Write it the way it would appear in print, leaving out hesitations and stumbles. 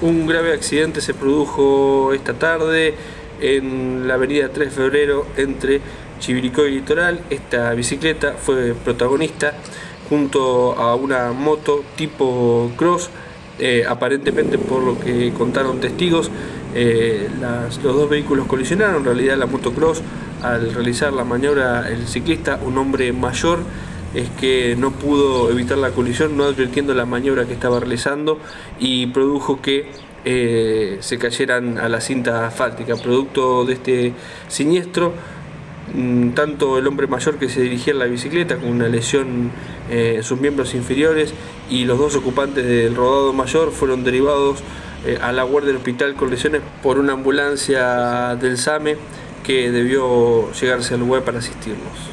Un grave accidente se produjo esta tarde en la avenida 3 de Febrero entre Chivilcoy y Litoral. Esta bicicleta fue protagonista junto a una moto tipo cross. Aparentemente, por lo que contaron testigos, los dos vehículos colisionaron. En realidad la motocross, al realizar la maniobra, el ciclista, un hombre mayor, es que no pudo evitar la colisión, no advirtiendo la maniobra que estaba realizando, y produjo que se cayeran a la cinta asfáltica. Producto de este siniestro, tanto el hombre mayor que se dirigía en la bicicleta con una lesión en sus miembros inferiores y los dos ocupantes del rodado mayor fueron derivados a la guardia del hospital con lesiones por una ambulancia del SAME que debió llegarse al lugar para asistirlos.